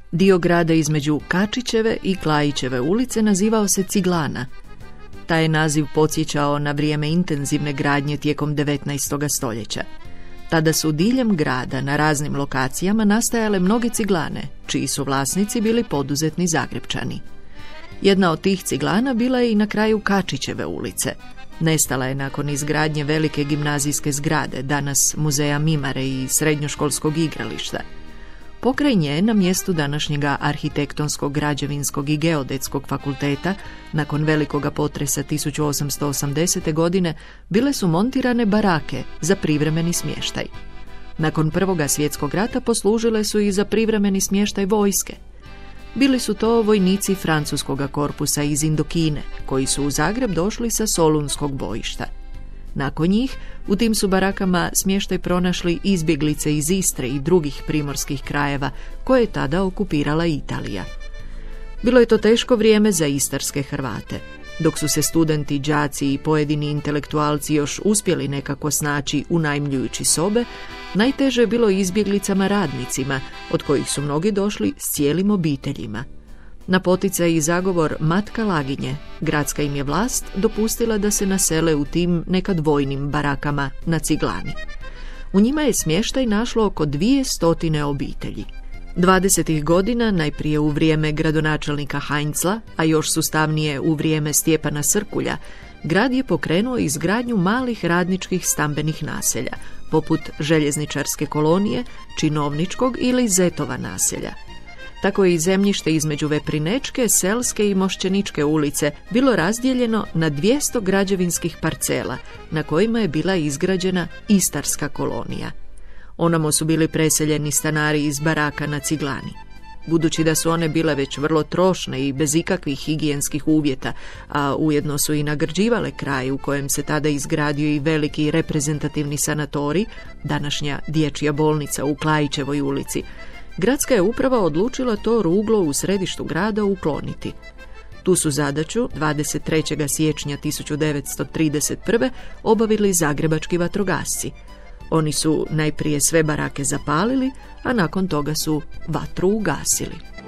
Dio grada između Kačićeve i Klajićeve ulice nazivao se Ciglana. Taj je naziv podsjećao na vrijeme intenzivne gradnje tijekom 19. stoljeća. Tada su diljem grada na raznim lokacijama nastajale mnoge ciglane, čiji su vlasnici bili poduzetni Zagrepčani. Jedna od tih ciglana bila je i na kraju Kačićeve ulice. Nestala je nakon izgradnje velike gimnazijske zgrade, danas muzeja Mimare i srednjoškolskog igrališta. Pokraj nje, na mjestu današnjega arhitektonskog, građevinskog i geodetskog fakulteta, nakon velikoga potresa 1880. godine, bile su montirane barake za privremeni smještaj. Nakon Prvoga svjetskog rata poslužile su i za privremeni smještaj vojske. Bili su to vojnici francuskoga korpusa iz Indokine, koji su u Zagreb došli sa Solunskog bojišta. Nakon njih, u tim su barakama smještaj pronašli izbjeglice iz Istre i drugih primorskih krajeva, koje je tada okupirala Italija. Bilo je to teško vrijeme za istarske Hrvate. Dok su se studenti, đaci i pojedini intelektualci još uspjeli nekako snaći unajmljujući sobe, najteže je bilo izbjeglicama radnicima, od kojih su mnogi došli s cijelim obiteljima. Na poticaj i zagovor Matka Laginje, gradska im je vlast dopustila da se nasele u tim nekad vojnim barakama na Ciglani. U njima je smještaj našlo oko 200 obitelji. 20. godina, najprije u vrijeme gradonačelnika Heinzla, a još sustavnije u vrijeme Stjepana Srkulja, grad je pokrenuo izgradnju malih radničkih stambenih naselja, poput željezničarske kolonije, činovničkog ili Zetova naselja. Tako je i zemljište između Veprinečke, Selske i Mošćeničke ulice bilo razdijeljeno na 200 građevinskih parcela, na kojima je bila izgrađena istarska kolonija. Onamo su bili preseljeni stanari iz baraka na Ciglani. Budući da su one bile već vrlo trošne i bez ikakvih higijenskih uvjeta, a ujedno su i nagrđivale kraj u kojem se tada izgradio i veliki reprezentativni sanatorij, današnja dječja bolnica u Klajićevoj ulici, gradska je uprava odlučila to ruglo u središtu grada ukloniti. Tu su zadaću 23. siječnja 1931. obavili zagrebački vatrogasci. Oni su najprije sve barake zapalili, a nakon toga su vatru ugasili.